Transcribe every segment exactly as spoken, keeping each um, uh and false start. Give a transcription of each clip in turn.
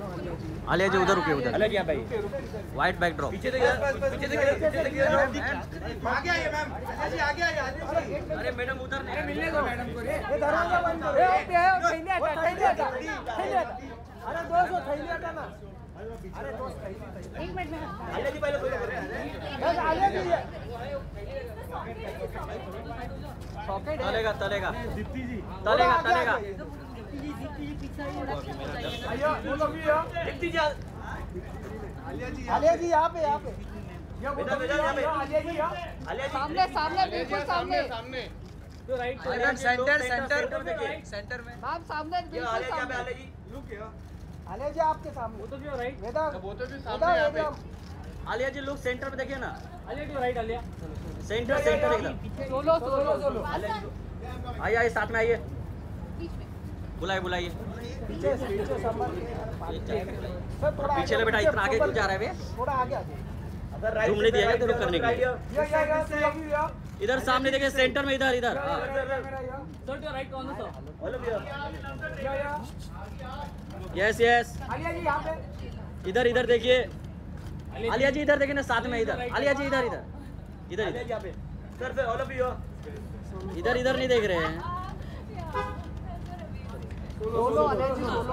आलिया जी उधर रुके, उधर आलिया जी यहाँ पे व्हाइट बैकड्रॉप। पीछे देखिए, पीछे देखिए, पीछे देखिए। आगे आइए मैम, आलिया जी आगे आइए। अरे मैडम उधर नहीं, मिलने दो मैडम को रे। ये दरवाजा बंद करो। ए ओके है, थैली हटा, थैली हटा, थैली हटा। अरे दोस्त थैली हटा ना। अरे दोस्त थैली। एक मिनट में आलिया जी पहले सोलो कर रहे हैं। बस आलिया जी तलेगा तलेगा दीप्ति जी तलेगा तलेगा। आइयो बोलो भी हो। दीप्ति जी आलिया जी यहाँ पे, यहाँ पे। बेटा बेटा यहाँ पे। आलिया जी यहाँ। आलिया जी सामने सामने बिल्कुल सामने तो राइट सेंटर सेंटर सेंटर देखिए सेंटर में। मैम सामने ये बिल्कुल आलिया जी यहाँ पे, सामने आलिया जी आलिया जी आपके सामने। वो तो क्यों राइट वेदांत वो तो भी सामने यहाँ पे। आलिया जी लोग सेंटर में देखिए ना, Aliya ji right Aliya centre centre एकदम। सोलो सोलो सोलो आइए आइए साथ में आइए, बीच में बुलाइए बुलाइए। पीछे पीछे संभाल के। सर थोड़ा पीछे ले बेटा, इतना आगे क्यों जा रहा है बे? थोड़ा आगे आ जाइए। अगर Zoom नहीं दिया गया तेरे को करने के लिए। ये ये ये अभी ये इधर सामने देखिए, सेंटर में, इधर इधर। हाँ। सर जो राइट कौन है sir all of you yes yes, Alia ji यहाँ पे। इधर इधर देखिए। आलिया जी इधर देखिए ना, साथ में इधर। आलिया जी इधर इधर इधर आलिया जी इधर यहाँ पे sir sir all of you इधर इधर नहीं देख रहे हैं। बोलो आलिया जी बोलो।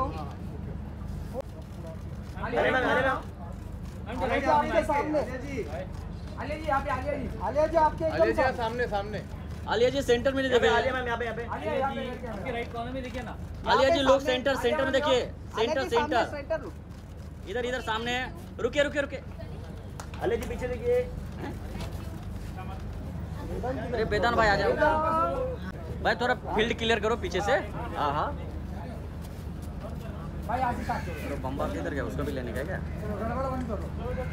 अरे मैम अरे मैम आलिया जी आपके सामने। आलिया जी यहाँ पे, आलिया जी आलिया जी आपके एकदम सामने। सामने आलिया जी सेंटर में नहीं देख आलिया रहे हैं। मैम यहाँ पे यहाँ पे आलिया यहाँ पे आपके राइट कॉर्नर में देखिए ना आलिया जी लोग सामने, सेंटर आलिया सेंटर में मैम देखिए, जाओ। सेंटर सेंटर सेंटर लो। इधर इधर सामने है। रुके रुके रुके। आलिया जी पीछे देखिए अरे वेदांत भाई आ जाओ भाई, थोड़ा फील्ड क्लियर करो पीछे से। हाँ हाँ, भाई आशीष आके चलो बम्बा किधर गया, उसको भी लेने का क्या? गड़बड़ बंद करो।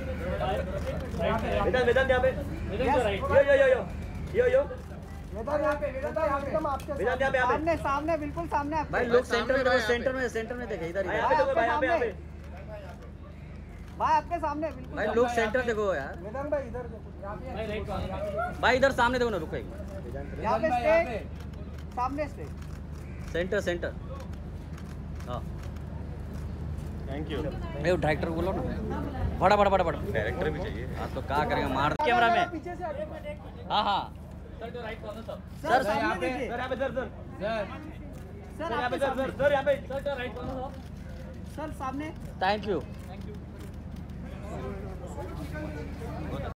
वेदांत वेदांत यहाँ पे यो यो यो यो यो यो वेदांत यहाँ पे, वेदांत यहाँ पे एकदम आपके वेदांत यहाँ पे यहाँ पे सामने सामने बिल्कुल सामने आपके। भाई लोग सेंटर में देखो, सेंटर में सेंटर में देखे, इधर भाई इधर। यहाँ पे देखो भाई यहाँ पे यहाँ पे भाई आपके सामने बिल्कुल भाई लोग सेंटर देखो यार। वेदांत भाई इधर देखो। यहाँ पे भाई राइट कॉर्नर भाई इधर सामने देखो ना, रुको एक मिनट। यहाँ पे स्ट्रेट सामने स्ट्रेट। Centre centre. हाँ थैंक यू ए डायरेक्टर बोलो ना, बड़ा बड़ा बड़ा बड़ा डायरेक्टर भी चाहिए। हाँ तो क्या करेंगे, मार दो कैमरा में। पीछे से आगे। हाँ हाँ सर जो राइट कॉर्नर सर सर सामने यहाँ पे देखिए। सर यहाँ पे सर सर सर सर यहाँ पे आपके सर सामने। सर सर यहाँ पे सर जो राइट कॉर्नर सर सर सामने। Thank you. Thank you